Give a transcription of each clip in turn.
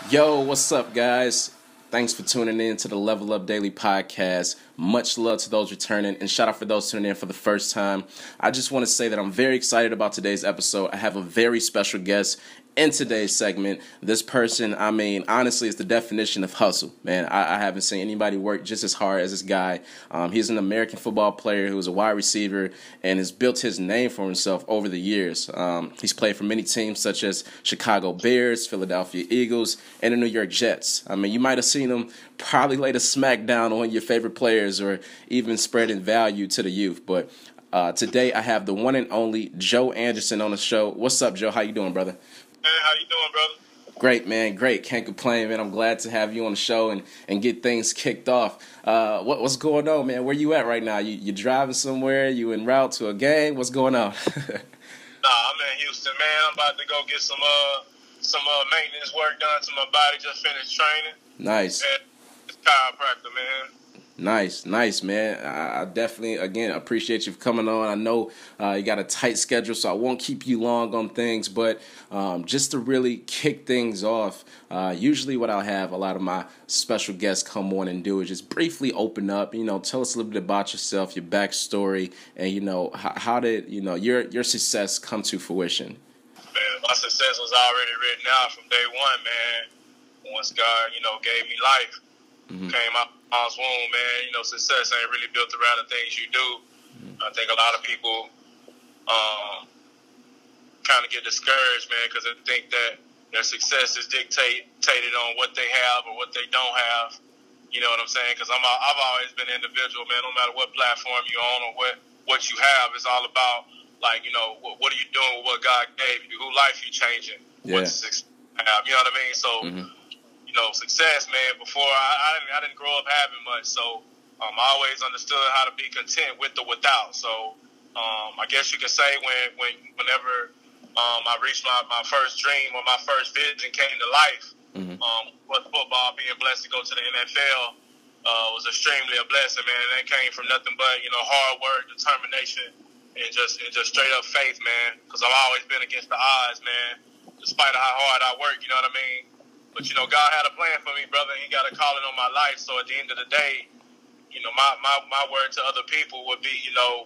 Yo, what's up, guys? Thanks for tuning in to the Level Up Daily Podcast. Much love to those returning, and shout out for those tuning in for the first time. I just want to say that I'm very excited about today's episode. I have a very special guest in today's segment. This person, honestly, is the definition of hustle, man. I haven't seen anybody work just as hard as this guy. He's an American football player who's a wide receiver and has built his name for himself over the years. He's played for many teams such as Chicago Bears, Philadelphia Eagles, and the New York Jets. You might have seen him probably lay the smack down on your favorite players or even spreading value to the youth. But today I have the one and only Joe Anderson on the show. What's up, Joe? How you doing, brother? Man, how you doing, brother? Great, man. Great. Can't complain, man. I'm glad to have you on the show and get things kicked off. What's going on, man? Where you at right now? You driving somewhere? You en route to a game? What's going on? Nah, I'm in Houston, man. I'm about to go get some maintenance work done to my body. Just finished training. Nice. And it's chiropractor, man. Nice, man. I definitely, again, appreciate you for coming on. I know you got a tight schedule, so I won't keep you long on things. But just to really kick things off, usually what I'll have a lot of my special guests come on and do is just briefly open up, tell us a little bit about yourself, your backstory, and, how did, your success come to fruition? Man, my success was already written out from day one, man. Once God, gave me life, came out of mom's womb, man. Success ain't really built around the things you do. I think a lot of people kind of get discouraged, man, because they think that their success is dictated on what they have or what they don't have. You know what I'm saying? Because I've always been an individual, man. No matter what platform you're on or what you have, it's all about, like, what are you doing with what God gave you? Who life you changing? Yeah. What success you have? You know what I mean? So, success, man, before I didn't grow up having much. So I always understood how to be content with the without. So I guess you could say whenever I reached my first dream or my first vision came to life, with football, being blessed to go to the NFL was extremely a blessing, man. And that came from nothing but, hard work, determination, and just straight up faith, man. Because I've always been against the odds, man, despite how hard I work, you know what I mean? But, God had a plan for me, brother, and he got a calling on my life. So at the end of the day, my word to other people would be, no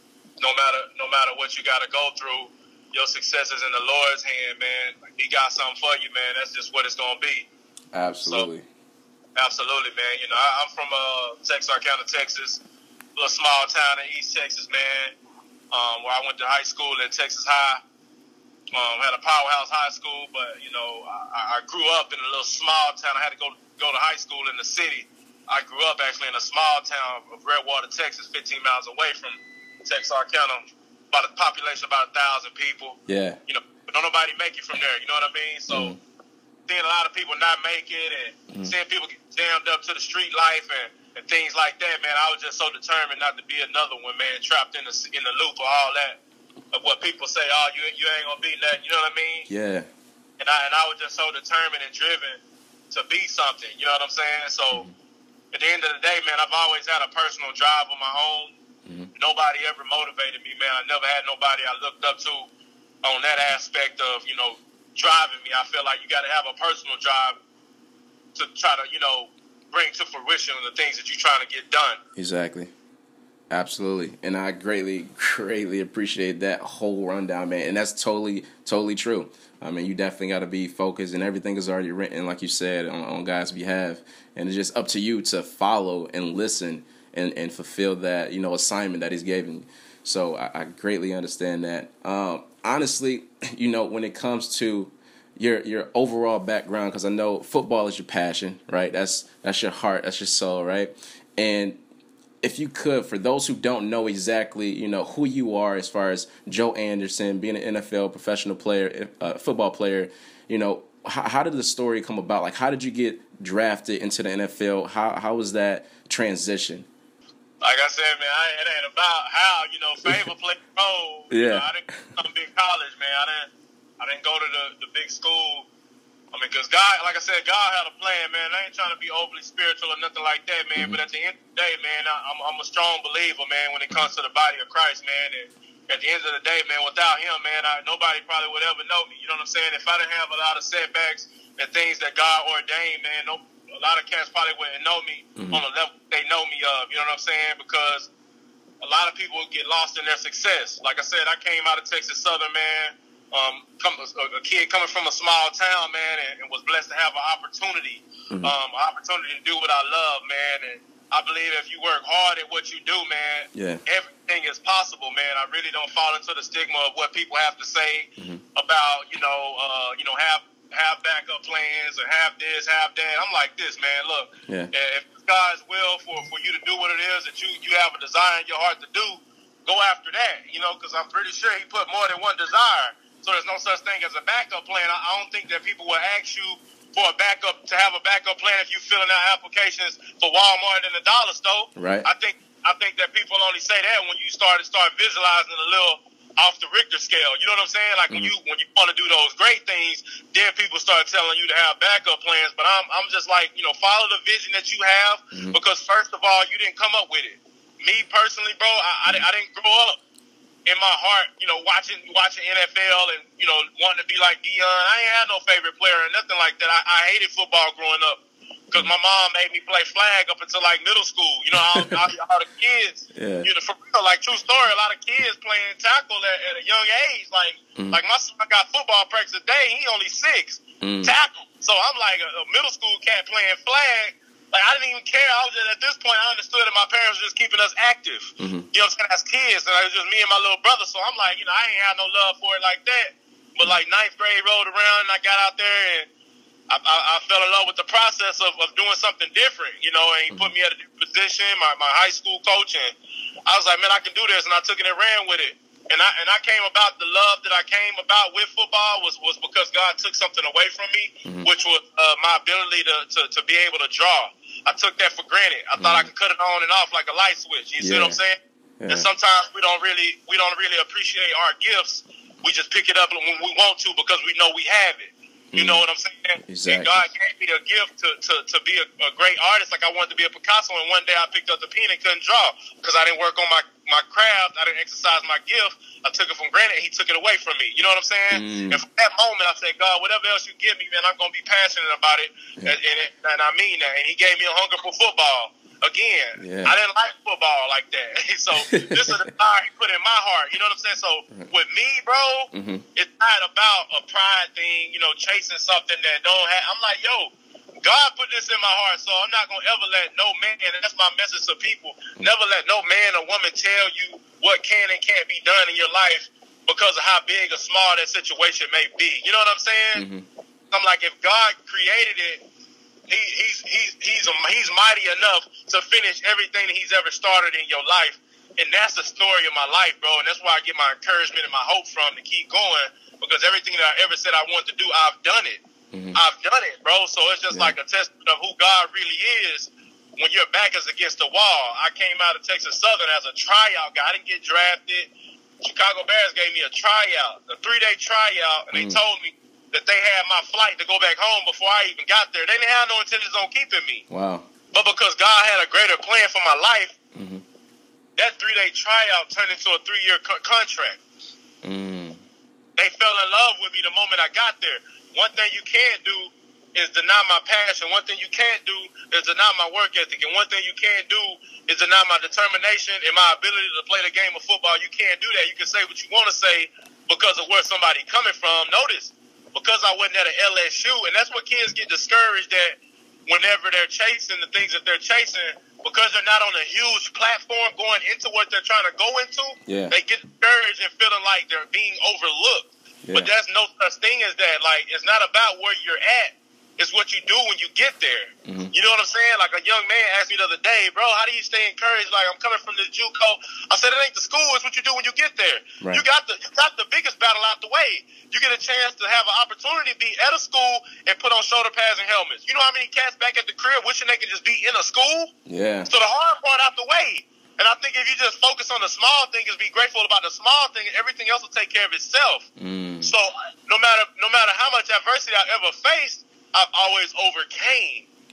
matter what you got to go through, your success is in the Lord's hand, man. He got something for you, man. That's just what it's going to be. Absolutely. So, absolutely, man. I'm from Texarkana, Texas, a little small town in East Texas, man, where I went to high school at Texas High. Had a powerhouse high school, but, I grew up in a little small town. I had to go to high school in the city. I grew up actually in a small town of Redwater, Texas, 15 miles away from Texarkana. About a population of about 1,000 people. Yeah. But don't nobody make it from there. You know what I mean? So seeing a lot of people not make it and seeing people get jammed up to the street life and things like that, man, I was just so determined not to be another one, man, trapped in the loop of all that, of what people say, oh, you ain't gonna be nothing. You know what I mean? Yeah. And I was just so determined and driven to be something. You know what I'm saying? So at the end of the day, man, I've always had a personal drive of my own. Nobody ever motivated me, man. I never had nobody I looked up to on that aspect of, driving me. I feel like you got to have a personal drive to try to, bring to fruition the things that you're trying to get done. Exactly. Absolutely. And I greatly appreciate that whole rundown, man. And that's totally true. You definitely got to be focused, and everything is already written, like you said, on God's behalf. And it's just up to you to follow and listen and fulfill that, assignment that he's given you. So I greatly understand that. Honestly, when it comes to your overall background, because I know football is your passion, right? That's your heart, that's your soul, right? And if you could, for those who don't know exactly, who you are as far as Joe Anderson, being an NFL professional player, football player, how did the story come about? Like, how did you get drafted into the NFL? How was that transition? Like I said, man, it ain't about how, favor play a role. Yeah. I didn't come to big college, man. I didn't go to the big school. Because God, like I said, God had a plan, man. I ain't trying to be overly spiritual or nothing like that, man. But at the end of the day, man, I'm a strong believer, man, when it comes to the body of Christ, man. at the end of the day, man, without him, man, nobody probably would ever know me. You know what I'm saying? If I didn't have a lot of setbacks and things that God ordained, man, a lot of cats probably wouldn't know me on the level they know me of. You know what I'm saying? Because a lot of people get lost in their success. Like I said, I came out of Texas Southern, man. A kid coming from a small town, man, and was blessed to have an opportunity to do what I love, man. And I believe if you work hard at what you do, man, everything is possible, man. I really don't fall into the stigma of what people have to say about, have backup plans or have this, have that. I'm like this, man. Look, if it's God's will for you to do what it is that you have a desire in your heart to do, go after that, because I'm pretty sure he put more than one desire. So there's no such thing as a backup plan. I don't think that people will ask you for a backup, to have a backup plan if you're filling out applications for Walmart and the dollar store. Right. I think that people only say that when you start visualizing a little off the Richter scale. You know what I'm saying? Like when you want to do those great things, then people start telling you to have backup plans. But I'm just like, follow the vision that you have, because first of all, you didn't come up with it. Me personally, bro, I didn't grow up in my heart, watching NFL and, wanting to be like Deion. I ain't had no favorite player or nothing like that. I hated football growing up because my mom made me play flag up until like middle school. All the kids, for real, like true story, a lot of kids playing tackle at a young age. Like my son got football practice a day. He only 6 tackle. So I'm like a middle school cat playing flag. Like, I didn't even care. I was just, at this point, I understood that my parents were just keeping us active. You know what I'm saying? As kids. And it was just me and my little brother. So I'm like, I ain't had no love for it like that. But, like, 9th grade rolled around, and I got out there, and I fell in love with the process of doing something different, and he put me at a new position, my high school coach. And I was like, man, I can do this. And I took it and ran with it. And I came about, the love that I came about with football was because God took something away from me, which was my ability to be able to draw. I took that for granted. I thought I could cut it on and off like a light switch. You see what I'm saying? Yeah. And sometimes we don't really appreciate our gifts. We just pick it up when we want to because we know we have it. You know what I'm saying? Exactly. And God gave me a gift to be a great artist. Like I wanted to be a Picasso, and one day I picked up the pen and couldn't draw because I didn't work on my craft. I didn't exercise my gift. I took it for granted, and he took it away from me. You know what I'm saying? And from that moment, I said, God, whatever else you give me, man, I'm going to be passionate about it. And I mean that. And he gave me a hunger for football. Again, I didn't like football like that. So this is the desire he put in my heart. You know what I'm saying? So with me, bro, it's not about a pride thing, chasing something that don't have. I'm like, yo, God put this in my heart, so I'm not going to ever let no man, and that's my message to people, never let no man or woman tell you what can and can't be done in your life because of how big or small that situation may be. You know what I'm saying? I'm like, if God created it, He's mighty enough to finish everything that he's ever started in your life. And that's the story of my life, bro. And that's where I get my encouragement and my hope from to keep going, because everything that I ever said I wanted to do, I've done it. I've done it, bro. So it's just like a testament of who God really is when your back is against the wall. I came out of Texas Southern as a tryout guy. I didn't get drafted. Chicago Bears gave me a tryout, a 3-day tryout, and they told me that they had my flight to go back home before I even got there. They didn't have no intentions on keeping me. Wow. But because God had a greater plan for my life, that 3-day tryout turned into a 3-year contract. They fell in love with me the moment I got there. One thing you can't do is deny my passion. One thing you can't do is deny my work ethic. And one thing you can't do is deny my determination and my ability to play the game of football. You can't do that. You can say what you want to say because of where somebody coming from. Notice, because I wasn't at an LSU, and that's what kids get discouraged at whenever they're chasing the things that they're chasing, because they're not on a huge platform going into what they're trying to go into. They get discouraged and feeling like they're being overlooked. But there's no such thing as that. Like, it's not about where you're at. It's what you do when you get there. You know what I'm saying? Like, a young man asked me the other day, bro, how do you stay encouraged? Like, I'm coming from the JUCO. I said, it ain't the school. It's what you do when you get there. Right. You got the biggest battle out the way. You get a chance to have an opportunity to be at a school and put on shoulder pads and helmets. You know how many cats back at the crib wishing they could just be in a school? So the hard part out the way. And I think if you just focus on the small things, be grateful about the small thing, everything else will take care of itself. So no matter how much adversity I ever faced, I've always overcame.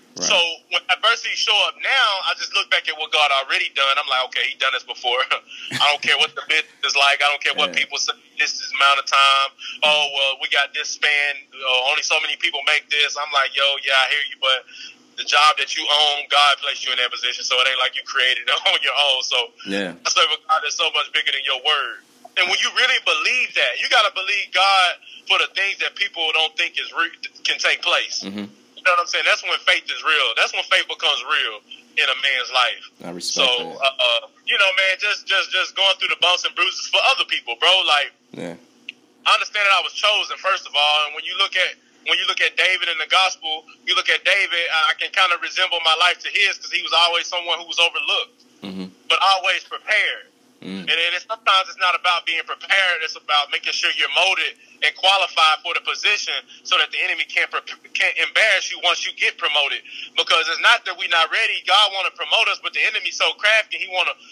Right. So when adversity show up now, I just look back at what God already done. I'm like, okay, He done this before. I don't care what the business is like. I don't care what people say. This is amount of time. Oh, well, we got this span. Only so many people make this. I'm like, yo, yeah, I hear you, but the job that you own, God placed you in that position, so it ain't like you created it on your own. So I serve a God that's so much bigger than your word. And when you really believe that, you got to believe God for the things that people don't think can take place. Mm-hmm. You know what I'm saying? That's when faith is real. That's when faith becomes real in a man's life. I respect that. You know, man, just going through the bumps and bruises for other people, bro. Like, I understand that I was chosen, first of all. And when you look at David in the gospel, you look at David, I can kind of resemble my life to his because he was always someone who was overlooked, but always prepared. And sometimes it's not about being prepared. It's about making sure you're molded and qualified for the position so that the enemy can't embarrass you once you get promoted. Because it's not that we're not ready. God want to promote us, but the enemy's so crafty. He want to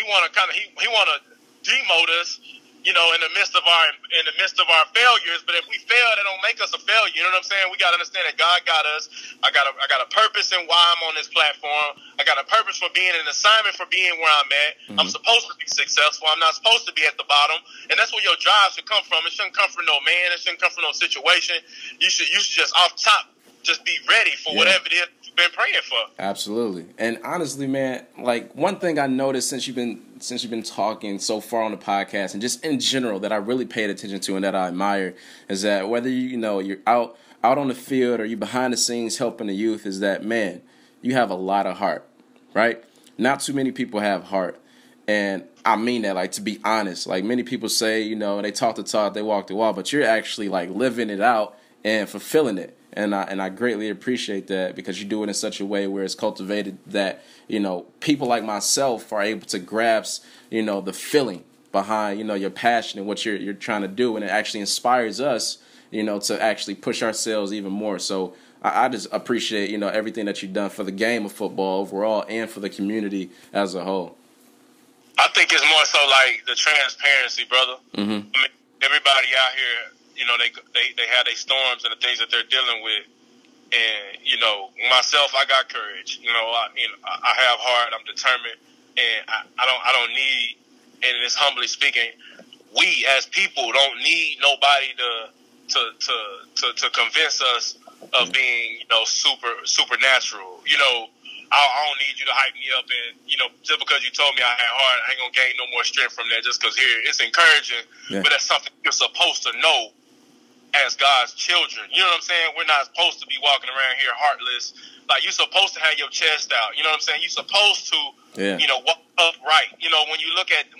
demote us, you know, in the midst of our failures. But if we fail, that don't make us a failure. You know what I'm saying? We got to understand that God got us. I got a purpose in why I'm on this platform. I got a purpose for being an assignment for being where I'm at. I'm supposed to be successful. I'm not supposed to be at the bottom. And that's where your drive should come from. It shouldn't come from no man. It shouldn't come from no situation. You should just off top just be ready for whatever it is you've been praying for. Absolutely. And honestly, man, like one thing I noticed since you've been talking so far on the podcast and just in general that I really paid attention to and that I admire is that whether you're out on the field or you behind the scenes helping the youth, is that, man, you have a lot of heart, right? Not too many people have heart. And I mean that, like, to be honest. Like, many people say, you know, they talk the talk, they walk the walk, but you're actually like living it out and fulfilling it. And I greatly appreciate that because you do it in such a way where it's cultivated that, you know, people like myself are able to grasp, you know, the feeling behind, you know, your passion and what you're trying to do. And it actually inspires us, you know, to actually push ourselves even more. So I just appreciate, you know, everything that you've done for the game of football overall and for the community as a whole. I think it's more so like the transparency, brother. I mean, everybody out here, you know, they have their storms and the things that they're dealing with, and you know, myself, I got courage. You know, I have heart. I'm determined, and I don't need. And it's humbly speaking, we as people don't need nobody to convince us of being, you know, supernatural. You know, I don't need you to hype me up, and you know, just because you told me I had heart, I ain't gonna gain no more strength from that. Just because here it's encouraging, but that's something you're supposed to know as God's children. You know what I'm saying? We're not supposed to be walking around here heartless. Like, you're supposed to have your chest out. You know what I'm saying? You're supposed to, you know, walk upright. You know, when you look at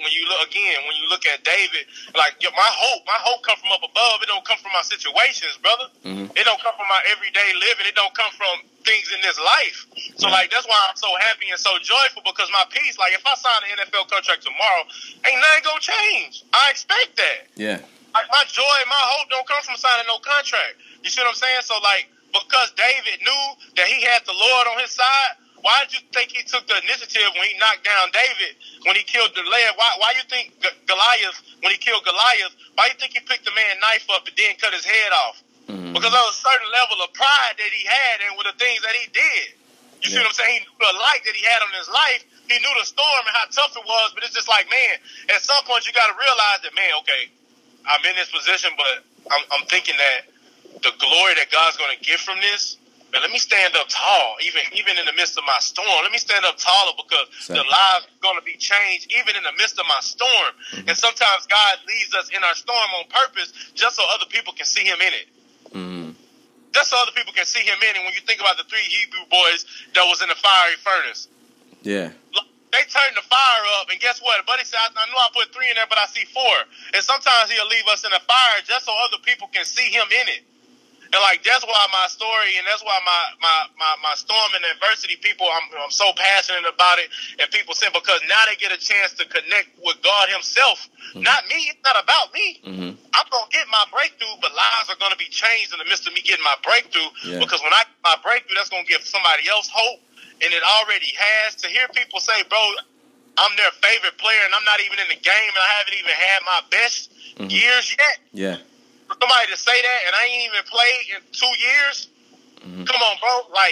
David, like, my hope come from up above. It don't come from my situations, brother. It don't come from my everyday living. It don't come from things in this life. So, like, that's why I'm so happy and so joyful, because my peace, like, if I sign an NFL contract tomorrow, ain't nothing gonna change. I expect that. Yeah. Like, my joy and my hope don't come from signing no contract. You see what I'm saying? So, like, because David knew that he had the Lord on his side, why did you think he took the initiative when he knocked down David, when he killed Goliath? Why you think Goliath, when he killed Goliath, why you think he picked the man's knife up and then cut his head off? Because there was a certain level of pride that he had and with the things that he did. You see what I'm saying? He knew the light that he had on his life. He knew the storm and how tough it was. But it's just like, man, at some point you got to realize that, man, okay, I'm in this position, but I'm thinking that the glory that God's going to get from this, man, let me stand up tall, even in the midst of my storm. Let me stand up taller, because the lives are going to be changed even in the midst of my storm. And sometimes God leads us in our storm on purpose just so other people can see him in it. Just so other people can see him in it. When you think about the 3 Hebrew boys that was in the fiery furnace. Yeah. They turned the fire up, and guess what? Buddy said, I knew I put 3 in there, but I see 4. And sometimes he'll leave us in the fire just so other people can see him in it. And, like, that's why my story, and that's why my storm and adversity, people, I'm so passionate about it. And people say, because now they get a chance to connect with God himself. Not me. It's not about me. I'm going to get my breakthrough, but lives are going to be changed in the midst of me getting my breakthrough. Because when I get my breakthrough, that's going to give somebody else hope. And it already has. To hear people say, bro, I'm their favorite player, and I'm not even in the game, and I haven't even had my best years yet. Yeah. For somebody to say that, and I ain't even played in 2 years, come on, bro. Like,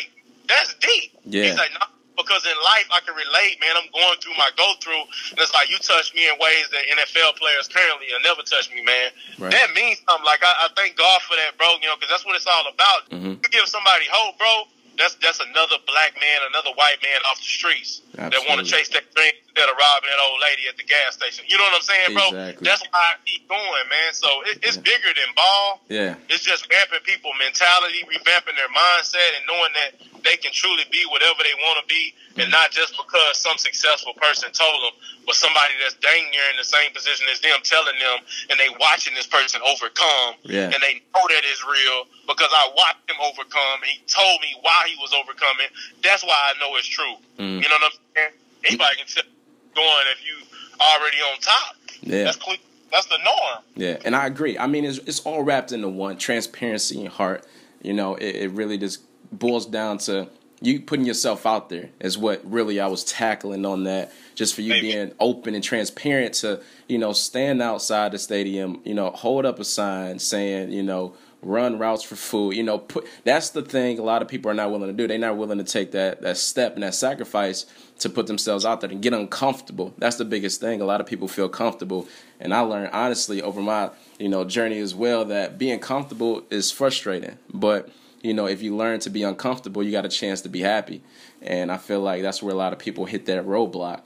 That's deep. Yeah. He's like, no, because in life I can relate, man. I'm going through my go-through, and it's like you touch me in ways that NFL players currently will never touch me, man. Right. That means something. Like, I thank God for that, bro, because that's what it's all about. Mm-hmm. You give somebody hope, bro, that's another black man, another white man off the streets. Absolutely. That want to chase that dream instead of robbing that old lady at the gas station. You know what I'm saying, bro? Exactly. That's why I keep going, man. So it's bigger than ball. Yeah. It's just revamping people's mentality, revamping their mindset, and knowing that they can truly be whatever they want to be, and not just because some successful person told them, but somebody that's dang near in the same position as them telling them, and they watching this person overcome, and they know that it's real because I watched him overcome. He told me why he was overcoming. That's why I know it's true. You know what I'm saying? Anybody can tell going if you already on top. Yeah. That's the norm. Yeah, and I agree. I mean, it's all wrapped into one, transparency and heart. You know, it really just boils down to you putting yourself out there is what really I was tackling on that, just for you being open and transparent to, you know, stand outside the stadium, you know, hold up a sign saying, you know, run routes for food, you know, that's the thing a lot of people are not willing to do. They're not willing to take that step and that sacrifice to put themselves out there and get uncomfortable. That's the biggest thing. A lot of people feel comfortable. And I learned, honestly, over my, you know, journey as well, that being comfortable is frustrating. But, you know, if you learn to be uncomfortable, you got a chance to be happy. And I feel like that's where a lot of people hit that roadblock.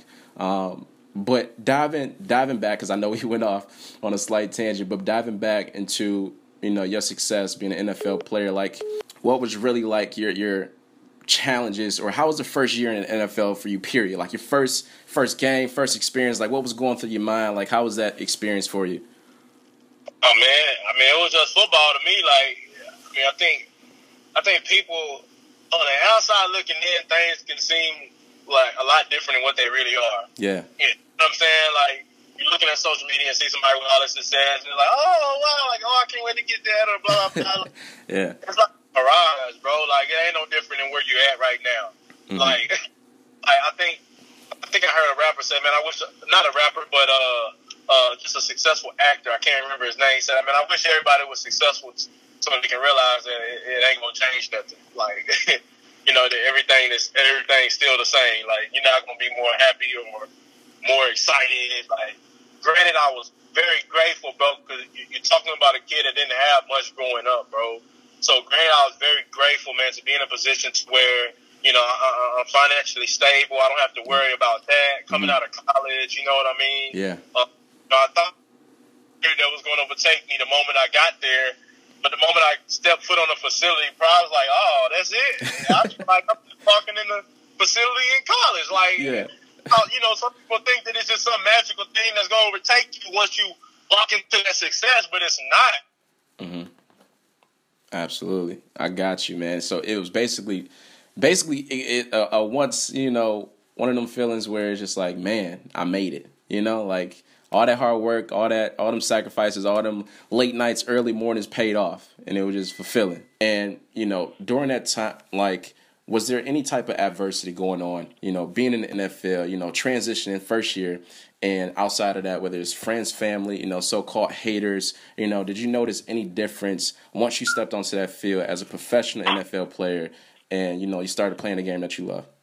But diving back, because I know we went off on a slight tangent, but diving back into, you know, your success being an NFL player, like what was really like your challenges, or how was the first year in the NFL for you, period? Like your first game, first experience, like what was going through your mind? Like how was that experience for you? Oh man, I mean, it was just football to me. Like, I mean, I think people on the outside looking in, things can seem like a lot different than what they really are. Yeah. You know what I'm saying? Like, you're looking at social media and see somebody with all this success, and you're like, oh, wow, like, oh, I can't wait to get that, or blah, blah, blah. Yeah. It's like a mirage, bro. Like, it ain't no different than where you're at right now. Mm-hmm. Like, I think I heard a rapper say, man, I wish, not a rapper, but just a successful actor, I can't remember his name, said, I mean, I wish everybody was successful so they can realize that it ain't gonna change nothing. Like, you know, that everything's still the same. Like, you're not gonna be more happy or more excited. Like, granted, I was very grateful, bro, because you're talking about a kid that didn't have much growing up, bro. So, granted, I was very grateful, man, to be in a position to where, you know, I'm financially stable. I don't have to worry about that. Coming out of college, you know what I mean? Yeah. I thought that was going to overtake me the moment I got there. But the moment I stepped foot on the facility, probably was like, oh, that's it. I'm just like, I'm just walking in the facility in college. Like, you know, some people think that it's just some magical thing that's going to overtake you once you walk into that success, but it's not. Mm-hmm. Absolutely. I got you, man. So it was basically once, you know, one of them feelings where it's just like, man, I made it, you know, like all that hard work, all them sacrifices, all them late nights, early mornings paid off, and it was just fulfilling. And, you know, during that time, like, was there any type of adversity going on, you know, being in the NFL, you know, transitioning first year, and outside of that, whether it's friends, family, you know, so-called haters, you know, did you notice any difference once you stepped onto that field as a professional NFL player and, you know, you started playing the game that you love?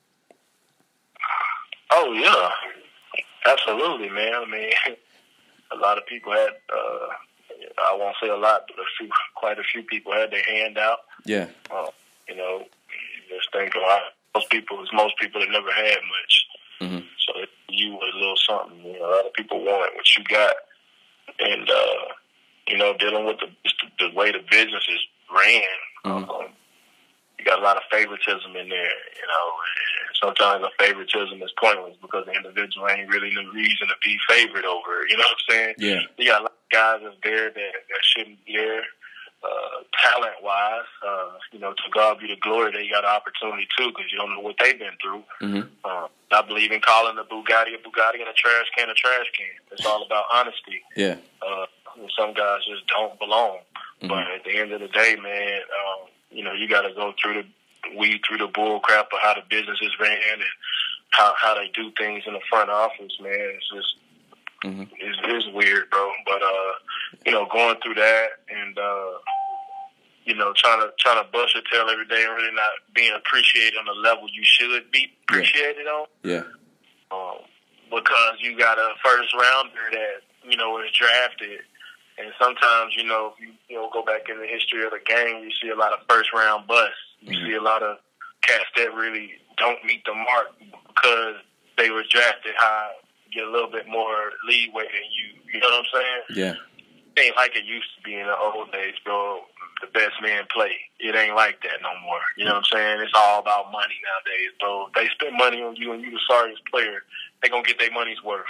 Oh, yeah. Absolutely, man. I mean, a lot of people had, I won't say a lot, but quite a few people had their hand out. Yeah. You know, just think most people that never had much. Mm-hmm. So you was a little something. You know, a lot of people want what you got. And, you know, dealing with the way the business is ran, you got a lot of favoritism in there, you know, and sometimes the favoritism is pointless because the individual ain't really no reason to be favored over, you know what I'm saying? Yeah. You got a lot of guys that's there that shouldn't be there, talent-wise. You know, to God be the glory, they got an opportunity too because you don't know what they've been through. Mm-hmm. I believe in calling a Bugatti and a trash can a trash can. It's all about honesty. Yeah. Some guys just don't belong. Mm-hmm. But at the end of the day, man, you know, you got to go weed through the bull crap of how the business is ran and how they do things in the front office, man. It's just, it's weird, bro. But, you know, going through that and, trying to bust your tail every day and really not being appreciated on the level you should be appreciated on. Yeah. Because you got a first rounder that, was drafted. And sometimes, if you go back in the history of the game, you see a lot of first round busts. You see a lot of cats that really don't meet the mark because they were drafted high, get a little bit more leeway than you. You know what I'm saying? Yeah. It ain't like it used to be in the old days, bro. The best man play. It ain't like that no more. You know what I'm saying? It's all about money nowadays, bro. If they spend money on you and you the sorriest player, they gonna get their money's worth.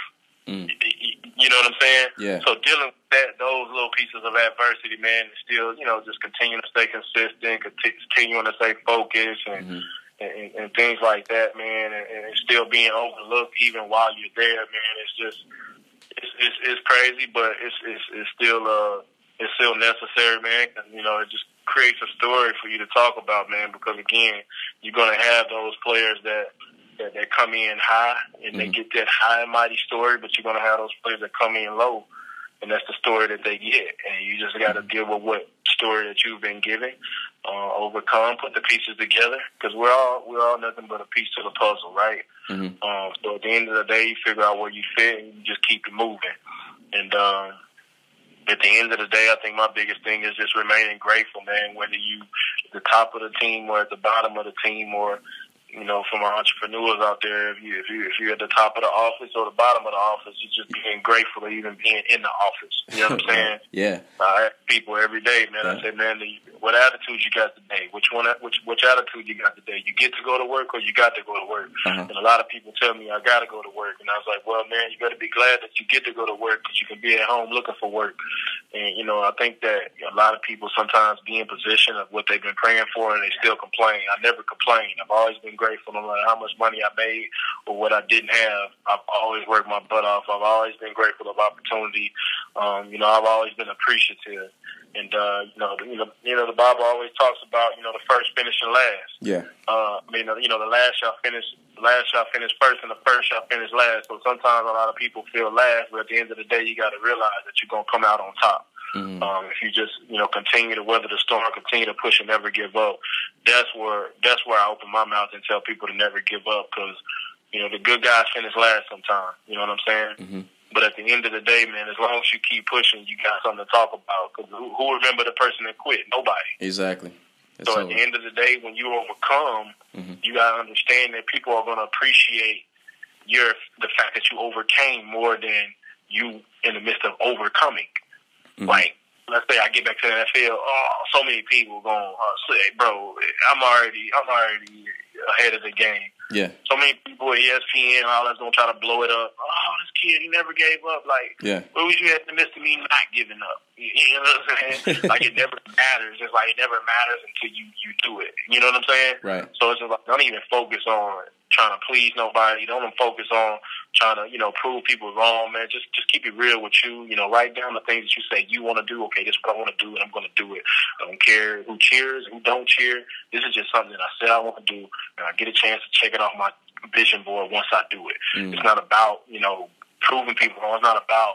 You know what I'm saying? Yeah. So dealing with those little pieces of adversity, man, is still, just continuing to stay consistent, continuing to stay focused, and things like that, man, and still being overlooked even while you're there, man. It's just it's crazy, but it's still necessary, man. It just creates a story for you to talk about, man. Because again, you're gonna have those players that come in high and they get that high and mighty story, but you're gonna have those players that come in low, and that's the story that they get. And you just got to deal with what story that you've been given, overcome, put the pieces together, because we're all nothing but a piece to the puzzle, right? So at the end of the day, you figure out where you fit and you just keep it moving. And at the end of the day, I think my biggest thing is just remaining grateful, man. Whether you at the top of the team or at the bottom of the team, or from our entrepreneurs out there, if you're at the top of the office or the bottom of the office, you're just being grateful to even being in the office. You know what I'm saying? Yeah. I ask people every day, man. I say, man, what attitude you got today? Which attitude you got today? You get to go to work or you got to go to work? And a lot of people tell me I got to go to work, and I was like, well, man, you got to be glad that you get to go to work because you can be at home looking for work. And I think that a lot of people sometimes be in position of what they've been praying for, and they still complain. I never complain. I've always been grateful no matter how much money I made or what I didn't have. I've always worked my butt off. I've always been grateful of opportunity. I've always been appreciative. And the Bible always talks about the first finishing last. Yeah. The last shall finish first, and the first shall finish last. So sometimes a lot of people feel last, but at the end of the day, you got to realize that you're gonna come out on top. If you just continue to weather the storm, continue to push and never give up. That's where I open my mouth and tell people to never give up, because the good guys finish last sometimes. You know what I'm saying? But at the end of the day, man, as long as you keep pushing, you got something to talk about. Because who remember the person that quit? Nobody. Exactly. So at the end of the day, when you overcome, you got to understand that people are going to appreciate the fact that you overcame more than you in the midst of overcoming. Like, let's say I get back to the NFL, so many people going to say, bro, I'm already ahead of the game. Yeah. So many people at ESPN, all that's going to try to blow it up. Oh, this kid, he never gave up. Like, what was you at the midst of me not giving up? You know what I'm saying? Like, it never matters. It's like it never matters until you do it. You know what I'm saying? Right. So it's just like, don't even focus on trying to please nobody. Don't even focus on trying to, prove people wrong, man. Just keep it real with you. Write down the things that you say you want to do. Okay, this is what I want to do, and I'm going to do it. I don't care who cheers, who don't cheer. This is just something that I said I want to do, and I get a chance to check it off my vision board once I do it. It's not about, proving people wrong. It's not about,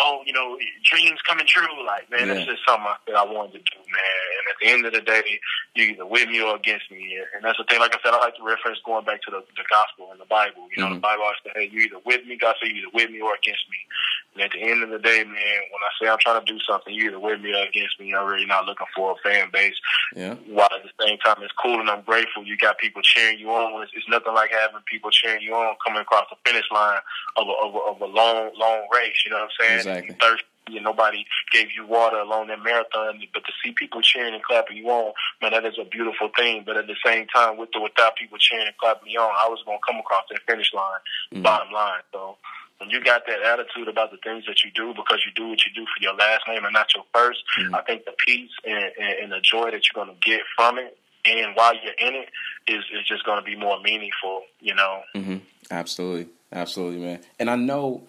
dreams coming true. Like, man, that's just something that I wanted to do, man. And at the end of the day, you're either with me or against me. And that's the thing. Like I said, I like to reference going back to the gospel and the Bible. The Bible always says, hey, you're either with me. God said, you're either with me or against me. And at the end of the day, man, when I say I'm trying to do something, you're either with me or against me. I'm really not looking for a fan base. Yeah. While at the same time, it's cool and I'm grateful. You got people cheering you on. It's nothing like having people cheering you on coming across the finish line of a long race. You know what I'm saying? Exactly. You thirsty and nobody gave you water along that marathon, but to see people cheering and clapping you on, man, that is a beautiful thing. But at the same time, with or without people cheering and clapping me on, I was going to come across that finish line, bottom line. So when you got that attitude about the things that you do because you do what you do for your last name and not your first, I think the peace and the joy that you're going to get from it and while you're in it is just going to be more meaningful, Absolutely. Absolutely, man. And I know,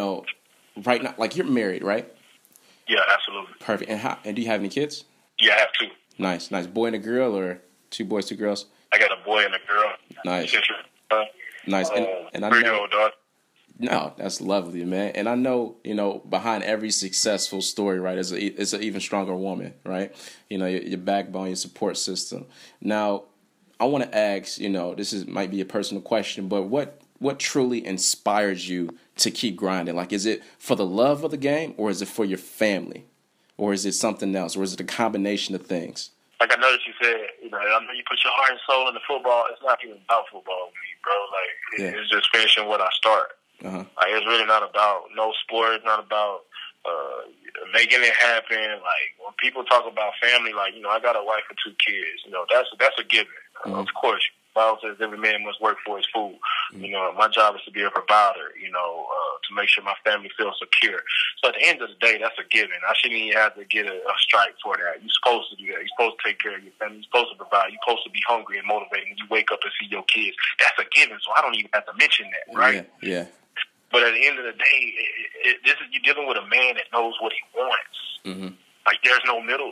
right now, like, you're married, right? Yeah, absolutely. Perfect. And do you have any kids? Yeah, I have two. Nice. Boy and a girl, or 2 boys, 2 girls? I got a boy and a girl. Nice. Sister, nice. And I know, 3-year-old daughter. No, that's lovely, man. And I know, behind every successful story, right, is an even stronger woman, right? Your backbone, your support system. Now, I want to ask, might be a personal question, but what truly inspires you to keep grinding? Like, is it for the love of the game, or is it for your family, or is it something else, or is it a combination of things? Like I noticed you said, I know you put your heart and soul into football. It's not even about football with me, bro. Like, It's just finishing what I start. Uh-huh. Like, it's really not about no sport. It's not about making it happen. Like, when people talk about family, like, I got a wife and 2 kids. That's a given. Mm-hmm. Of course, the Bible says every man must work for his food. Mm-hmm. My job is to be a provider, to make sure my family feels secure. So at the end of the day, that's a given. I shouldn't even have to get a strike for that. You're supposed to do that. You're supposed to take care of your family. You're supposed to provide. You're supposed to be hungry and motivated when you wake up and see your kids. That's a given, so I don't even have to mention that, right? Yeah. But at the end of the day, you're dealing with a man that knows what he wants. Mm-hmm. Like, there's no middle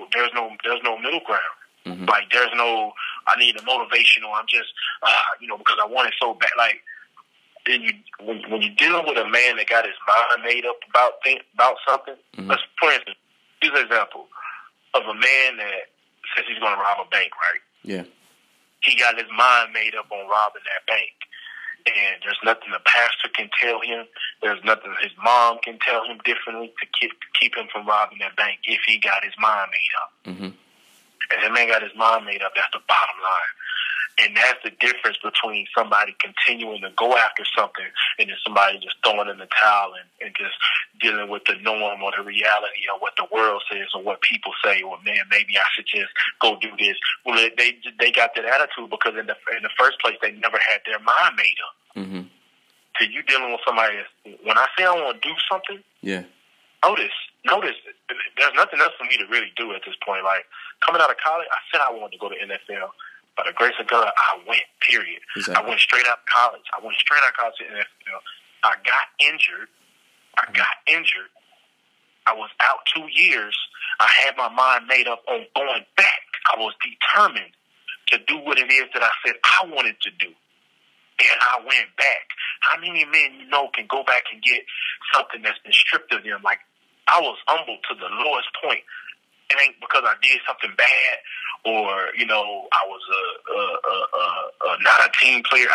ground. Mm-hmm. Like, there's no, I need a motivational. I'm just, because I want it so bad. Like, when you're dealing with a man that got his mind made up about something, mm-hmm. let's, for instance, use an example of a man that says he's going to rob a bank, right? Yeah. He got his mind made up on robbing that bank. And there's nothing the pastor can tell him. There's nothing his mom can tell him differently to keep him from robbing that bank if he got his mind made up. Mm-hmm. And that man got his mind made up. That's the bottom line. And that's the difference between somebody continuing to go after something and then somebody just throwing in the towel and just dealing with the norm or the reality of what the world says or what people say, or, man, maybe I should just go do this. Well, they got that attitude because in the first place, they never had their mind made up. Mm-hmm. So you dealing with somebody when I say I want to do something, notice, there's nothing else for me to really do at this point. Like, coming out of college, I said I wanted to go to NFL. By the grace of God, I went, period. Exactly. I went straight out of college. I went straight out of college to NFL. I got injured. I was out 2 years. I had my mind made up on going back. I was determined to do what it is that I said I wanted to do. And I went back. How many men can go back and get something that's been stripped of them? Like, I was humbled to the lowest point. It ain't because I did something bad or, I was not a team player.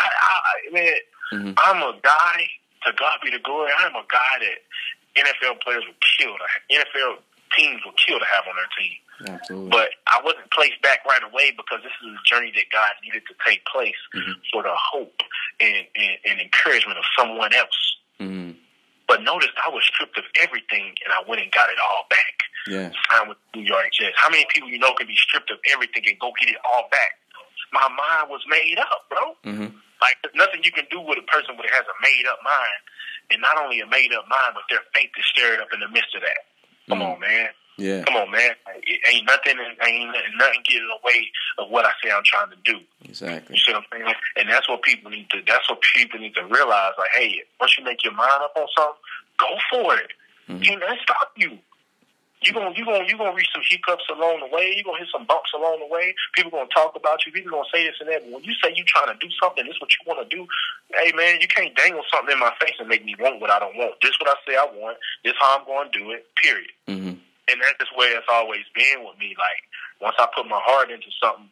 Mm-hmm. I'm a guy, to God be the glory, I'm a guy that NFL players would kill. NFL teams would kill to have on their team. Absolutely. But I wasn't placed back right away because this is a journey that God needed to take place mm-hmm. for the hope and encouragement of someone else. Mm-hmm. But notice I was stripped of everything and I went and got it all back. Yeah. Signed with New York Jets. How many people can be stripped of everything and go get it all back? My mind was made up, bro. Mm-hmm. Like, there's nothing you can do with a person that has a made up mind. And not only a made up mind, but their faith is stirred up in the midst of that. Come on, man. Yeah. Come on, man. Ain't nothing getting in the way of what I say I'm trying to do. Exactly. You see what I'm saying? And that's what people need to realize. Like, hey, once you make your mind up on something, go for it. Mm-hmm. Can't nothing stop you. You gonna reach some hiccups along the way. You gonna hit some bumps along the way. People gonna talk about you. People gonna say this and that. But when you say you trying to do something, this is what you want to do. Hey, man, you can't dangle something in my face and make me want what I don't want. This is what I say I want. This is how I'm gonna do it. Period. Mm-hmm. And that's just where it's always been with me. Like, once I put my heart into something,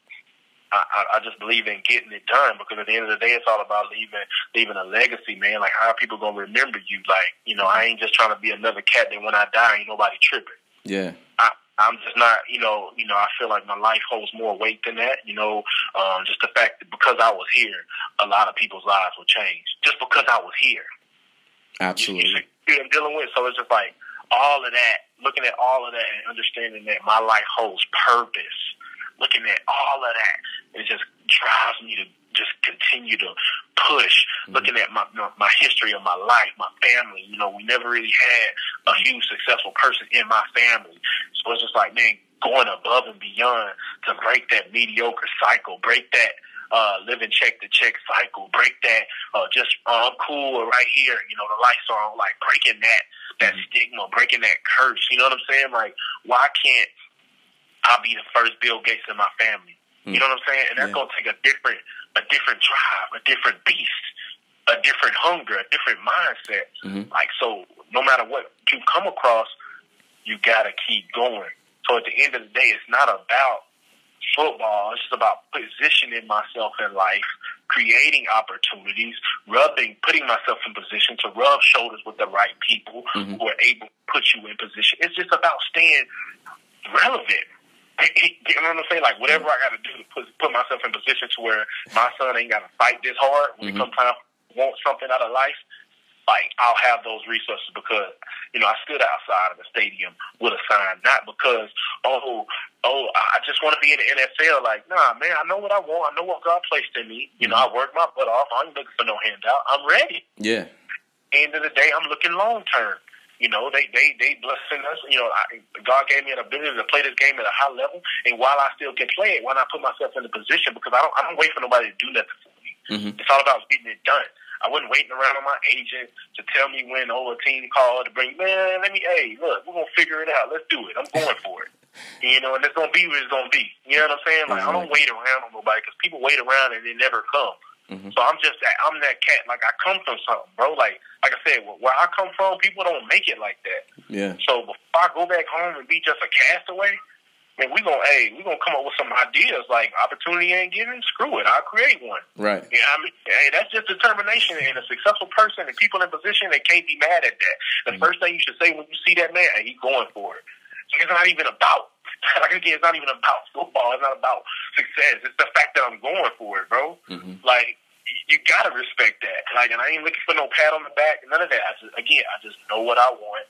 I just believe in getting it done, because at the end of the day, it's all about leaving a legacy, man. Like, how are people gonna remember you? Like, I ain't just trying to be another cat that when I die, ain't nobody tripping. Yeah. I'm just not, I feel like my life holds more weight than that. Just the fact that because I was here, a lot of people's lives will change just because I was here. Absolutely. You see what I'm dealing with? So it's just like all of that, looking at all of that and understanding that my life holds purpose. Looking at all of that, it just drives me to just continue to push. Mm-hmm. Looking at my history of my life, my family, we never really had a huge successful person in my family. So it's just like, man, going above and beyond to break that mediocre cycle, break that living check to check cycle, break that I'm cool right here, the lights are on, like breaking that stigma, breaking that curse. You know what I'm saying? Like, why can't I be the first Bill Gates in my family? You know what I'm saying? And that's gonna take a different drive, a different beast. a different hunger, a different mindset. Mm-hmm. Like, so no matter what you come across, you got to keep going. So at the end of the day, it's not about football. It's just about positioning myself in life, creating opportunities, putting myself in position to rub shoulders with the right people mm-hmm. who are able to put you in position. It's just about staying relevant. You know what I'm saying? Like, whatever I got to do to put myself in position to where my son ain't got to fight this hard when mm-hmm. it comes time to want something out of life, like, I'll have those resources because, you know, I stood outside of the stadium with a sign, not because, I just want to be in the NFL. Like, nah, man, I know what I want. I know what God placed in me. You know, I worked my butt off. I ain't looking for no handout. I'm ready. Yeah. End of the day, I'm looking long term. You know, they blessing us. You know, God gave me an ability to play this game at a high level, and while I still can play it, why not put myself in a position? Because I don't wait for nobody to do nothing for me. Mm-hmm. It's all about getting it done. I wasn't waiting around on my agent to tell me when a team called to bring, man, hey, look, we're going to figure it out. Let's do it. I'm going for it. You know, and it's going to be what it's going to be. You know what I'm saying? Like, I don't wait around on nobody because people wait around and they never come. Mm-hmm. So I'm that cat. Like, I come from something, bro. Like I said, where I come from, people don't make it like that. Yeah. So before I go back home and be just a castaway, man, we gonna come up with some ideas. Like, opportunity ain't given, screw it, I'll create one. Right. You know what I mean? Hey, that's just determination. And a successful person and people in position, they can't be mad at that. The mm-hmm. first thing you should say when you see that man, hey, he's going for it. So it's not even about, like, again, it's not even about football. It's not about success. It's the fact that I'm going for it, bro. Mm-hmm. Like, you gotta respect that. Like, and I ain't looking for no pat on the back, none of that. I just know what I want.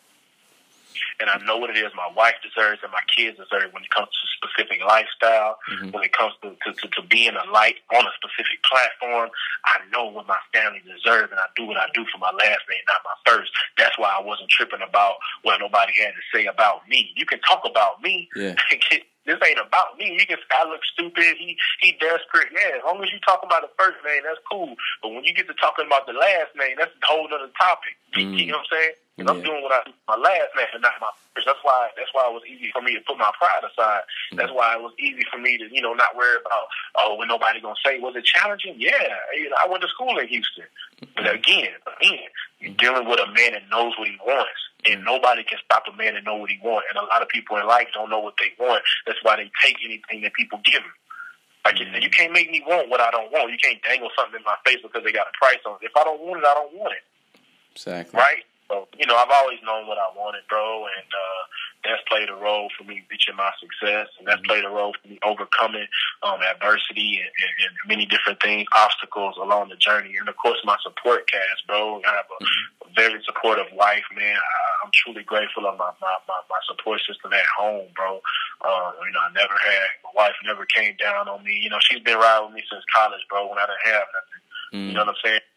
And I know what it is my wife deserves and my kids deserve when it comes to specific lifestyle, mm-hmm. when it comes to being a light on a specific platform. I know what my family deserves, and I do what I do for my last name, not my first. That's why I wasn't tripping about what nobody had to say about me. You can talk about me. Yeah. This ain't about me. You can say I look stupid. He desperate. Yeah, as long as you talk about the first name, that's cool. But when you get to talking about the last name, that's a whole other topic. Mm-hmm. You know what I'm saying? Because I'm doing what I do for my last name and not my first. That's why it was easy for me to put my pride aside. Mm-hmm. That's why it was easy for me to, you know, not worry about, what nobody gonna say. Was it challenging? Yeah. You know, I went to school in Houston. Mm-hmm. But again, you're dealing with a man that knows what he wants. And nobody can stop a man that know what he wants. And a lot of people in life don't know what they want. That's why they take anything that people give them. Like you said, you can't make me want what I don't want. You can't dangle something in my face because they got a price on it. If I don't want it, I don't want it. Exactly. Right? So, you know, I've always known what I wanted, bro, and that's played a role for me reaching my success, and that's played a role for me overcoming adversity and many different things, obstacles along the journey. And, of course, my support cast, bro. I have a very supportive wife, man. I'm truly grateful of my support system at home, bro. You know, my wife never came down on me. You know, she's been riding with me since college, bro, when I didn't have nothing. You know what I'm saying?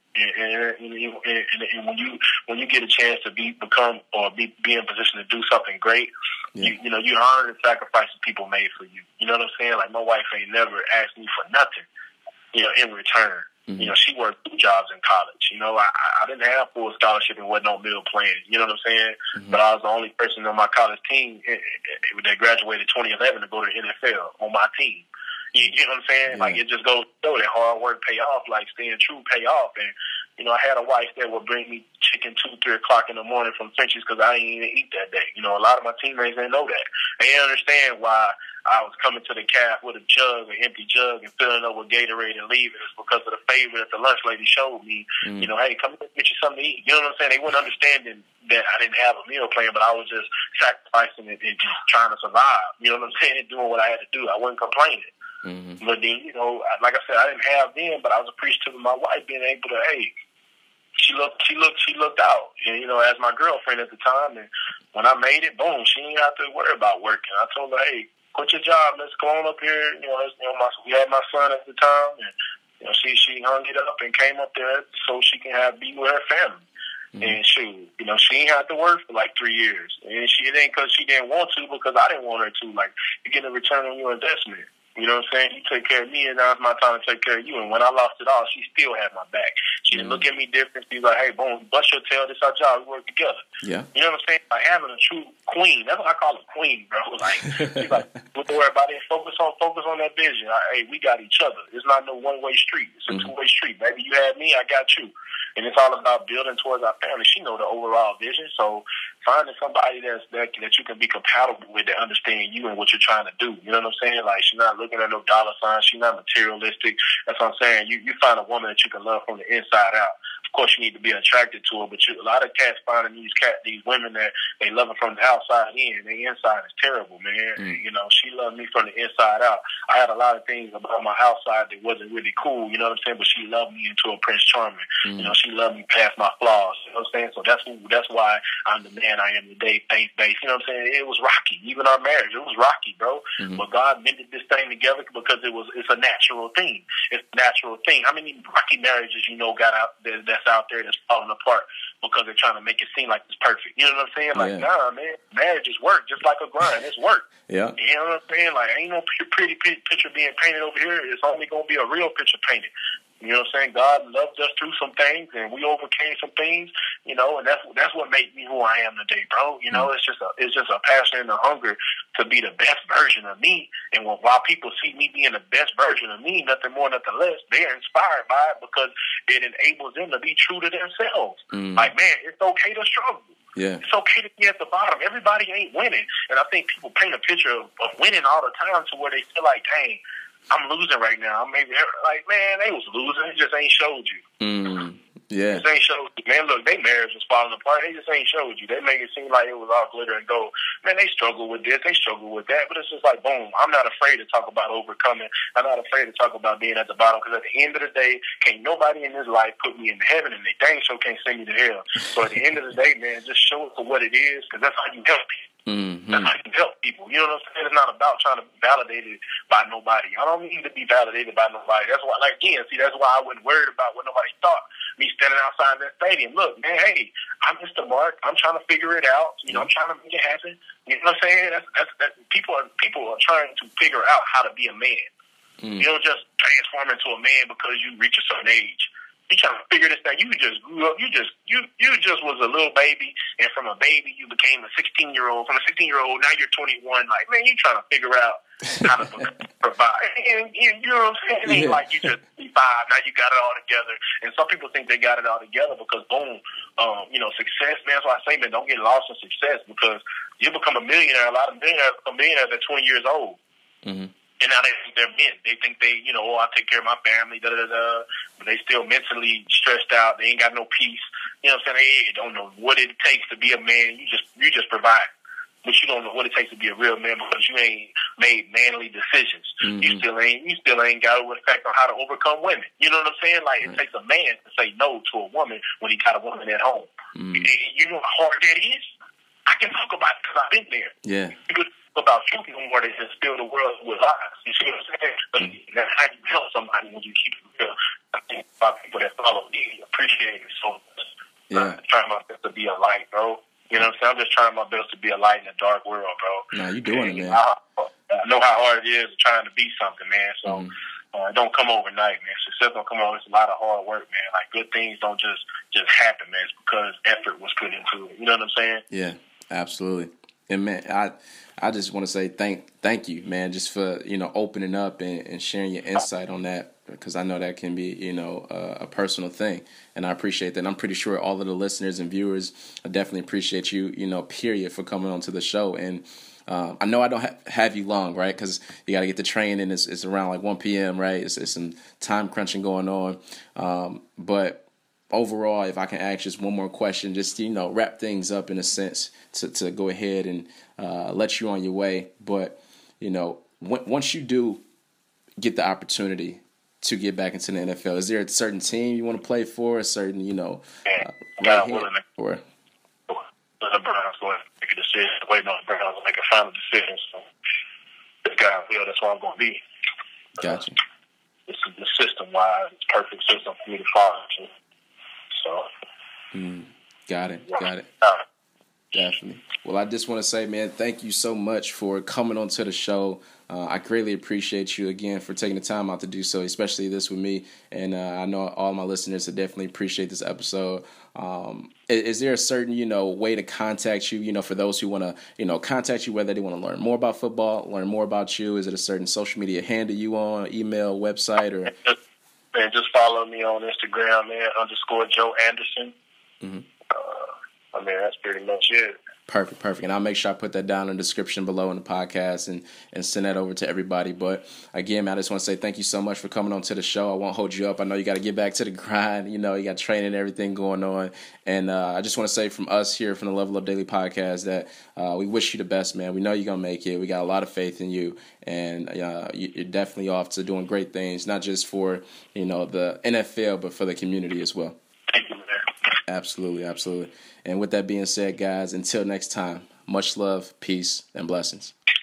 And when you get a chance to be in position to do something great, you know you honor the sacrifices people made for you. You know what I'm saying? Like, my wife ain't never asked me for nothing, you know, in return. You know, she worked 2 jobs in college. You know, I didn't have full scholarship and wasn't no meal plan. You know what I'm saying? But I was the only person on my college team that graduated 2011 to go to the NFL on my team. You know what I'm saying? Yeah. Like, it just goes to show that hard work pay off, like staying true pay off. And, you know, I had a wife that would bring me chicken 2-3 o'clock in the morning from French's because I didn't even eat that day. You know, a lot of my teammates didn't know that. They didn't understand why I was coming to the calf with a jug, an empty jug, and filling up with Gatorade and leaving. It's because of the favor that the lunch lady showed me. You know, hey, come here, get you something to eat. You know what I'm saying? They weren't understanding that I didn't have a meal plan, but I was just sacrificing it and just trying to survive. You know what I'm saying? Doing what I had to do. I wasn't complaining. But then, you know, like I said, I didn't have them, but I was appreciative of my wife being able to, hey, she looked out. And, you know, as my girlfriend at the time, and when I made it, boom, she didn't have to worry about working. I told her, hey, quit your job, let's go on up here. You know, we had my son at the time, and, you know, she hung it up and came up there so she can be with her family. And shoot, you know, she ain't had to work for like 3 years. And she didn't because she didn't want to, because I didn't want her to. Like, you're getting a return on your investment. You know what I'm saying? You take care of me, and now it's my time to take care of you. And when I lost it all, she still had my back. She didn't look at me different. She's like, hey, boom, bust your tail. This our job. We work together. Yeah. You know what I'm saying? Like having a true queen. That's what I call a queen, bro. Like, she's like, don't worry about it. Focus on that vision. Hey, we got each other. It's not no one-way street. It's a two-way street. Maybe you had me, I got you. And it's all about building towards our family. She know the overall vision. So finding somebody that you can be compatible with, that understand you and what you're trying to do. You know what I'm saying? Like, she's not looking at no dollar signs. She's not materialistic. That's what I'm saying. You find a woman that you can love from the inside out. Of course, you need to be attracted to her, but a lot of cats finding these women that they love her from the outside in. The inside is terrible, man. You know, she loved me from the inside out. I had a lot of things about my outside that wasn't really cool, you know what I'm saying? But she loved me into a Prince Charming. You know, she loved me past my flaws, you know what I'm saying? So that's why I'm the man I am today, faith-based. You know what I'm saying? It was rocky. Even our marriage, it was rocky, bro. But God mended this thing together because it's a natural thing. It's a natural thing. How many rocky marriages got out there that's out there that's falling apart because they're trying to make it seem like it's perfect? You know what I'm saying? Like, nah, man, marriage is work, just like a grind. It's work. Yeah. You know what I'm saying? Like, ain't no pretty picture being painted over here. It's only going to be a real picture painted. You know what I'm saying? God loved us through some things, and we overcame some things, you know, and that's what made me who I am today, bro. You know, it's just a passion and a hunger to be the best version of me. And while people see me being the best version of me, nothing more, nothing less, they're inspired by it because it enables them to be true to themselves. Like, man, it's okay to struggle. Yeah. It's okay to be at the bottom. Everybody ain't winning. And I think people paint a picture of winning all the time to where they feel like, dang, I'm losing right now. Maybe like, man, they was losing. It just ain't showed you. Yeah. It just ain't showed you. Man, look, their marriage was falling apart. They just ain't showed you. They make it seem like it was all glitter and gold. Man, they struggle with this. They struggle with that. But it's just like, boom, I'm not afraid to talk about overcoming. I'm not afraid to talk about being at the bottom because at the end of the day, can't nobody in this life put me into heaven, and they dang sure can't send me to hell. So at the end of the day, man, just show it for what it is because that's how you help people. That's how you help people. You know what I'm saying? It's not about trying to be validated by nobody. I don't need to be validated by nobody. That's why, like, again, see, that's why I wasn't worried about what nobody thought. Me standing outside that stadium. Look, man, hey, I missed the mark. I'm trying to figure it out. You know, I'm trying to make it happen. You know what I'm saying? That's people are trying to figure out how to be a man. You don't just transform into a man because you reach a certain age. You trying to figure this thing. You just grew up. You just was a little baby, and from a baby you became a 16-year-old. From a 16-year-old, now you're 21. Like, man, you trying to figure out how to provide. And you know what I'm saying? It ain't like you just be 5. Now you got it all together. And some people think they got it all together because boom, success. Man, that's why I say, man, don't get lost in success because you become a millionaire. A lot of millionaires become millionaires at 20 years old. And now they think they're men. They think I take care of my family, da-da-da-da. But they still mentally stressed out. They ain't got no peace. You know what I'm saying? They don't know what it takes to be a man. You just provide. But you don't know what it takes to be a real man because you ain't made manly decisions. You still ain't got to reflect on how to overcome women. You know what I'm saying? Like, it takes a man to say no to a woman when he got a woman at home. You know how hard that is? I can talk about it because I've been there. Yeah. About you more than just fill the world with lies. You see what I'm saying? But that's how you help somebody when you keep it real. I think about people that follow me appreciate it so much. I'm trying my best to be a light, bro. You know what I'm saying? I'm just trying my best to be a light in a dark world, bro. Nah, you doing it, man. I know how hard it is trying to be something, man. So it don't come overnight, man. Success don't come over. It's a lot of hard work, man. Like, good things don't just happen, man. It's because effort was put into it. You know what I'm saying? Yeah, absolutely. And man, I just want to say thank you, man, just for, opening up and sharing your insight on that, because I know that can be, a personal thing. And I appreciate that. And I'm pretty sure all of the listeners and viewers definitely appreciate you, period, for coming on to the show. And I know I don't have you long, right? Because you got to get the training. It's around like 1 p.m., right? It's some time crunching going on. But overall, if I can ask just one more question, just, wrap things up in a sense to go ahead and let you on your way. But, once you do get the opportunity to get back into the NFL, is there a certain team you want to play for, a certain, right hand? Or the Browns going to make a decision, waiting on the Browns to make a final decision. So this guy will, that's where I'm going to be. Gotcha. This is the system-wise, it's a perfect system for me to follow. So, got it. Definitely. Well, I just want to say, man, thank you so much for coming onto the show. I greatly appreciate you again for taking the time out to do so, especially this with me. And I know all my listeners will definitely appreciate this episode. Is there a certain, way to contact you, for those who want to, contact you, whether they want to learn more about football, learn more about you? Is it a certain social media handle you on, email, website, or? Man, just follow me on Instagram, man, _Joe Anderson. Mm-hmm. That's pretty much it. Perfect. And I'll make sure I put that down in the description below in the podcast and send that over to everybody. But again, man, I just want to say thank you so much for coming on to the show. I won't hold you up. I know you got to get back to the grind. You got training and everything going on. And I just want to say from us here from the Level Up Daily Podcast that we wish you the best, man. We know you're going to make it. We got a lot of faith in you. And you're definitely off to doing great things, not just for, the NFL, but for the community as well. Thank you, man. Absolutely. And with that being said, guys, until next time, much love, peace, and blessings.